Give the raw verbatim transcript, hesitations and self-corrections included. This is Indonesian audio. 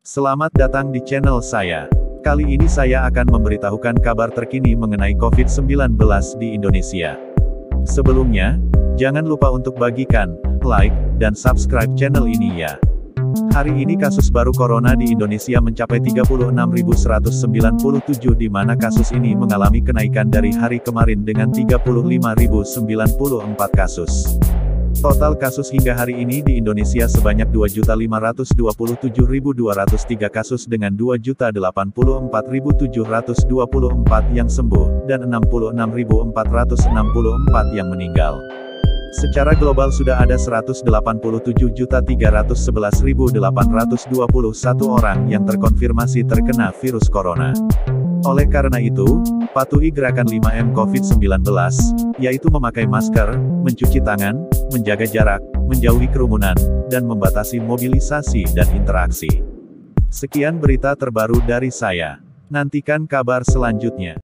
Selamat datang di channel saya. Kali ini saya akan memberitahukan kabar terkini mengenai covid sembilan belas di Indonesia. Sebelumnya, jangan lupa untuk bagikan, like, dan subscribe channel ini ya. Hari ini kasus baru corona di Indonesia mencapai tiga puluh enam ribu seratus sembilan puluh tujuh, di mana kasus ini mengalami kenaikan dari hari kemarin dengan tiga puluh lima ribu sembilan puluh empat kasus. Total kasus hingga hari ini di Indonesia sebanyak dua juta lima ratus dua puluh tujuh ribu dua ratus tiga kasus dengan dua juta delapan puluh empat ribu tujuh ratus dua puluh empat yang sembuh, dan enam puluh enam ribu empat ratus enam puluh empat yang meninggal. Secara global sudah ada seratus delapan puluh tujuh juta tiga ratus sebelas ribu delapan ratus dua puluh satu orang yang terkonfirmasi terkena virus corona. Oleh karena itu, patuhi gerakan lima M covid sembilan belas, yaitu memakai masker, mencuci tangan, menjaga jarak, menjauhi kerumunan, dan membatasi mobilisasi dan interaksi. Sekian berita terbaru dari saya. Nantikan kabar selanjutnya.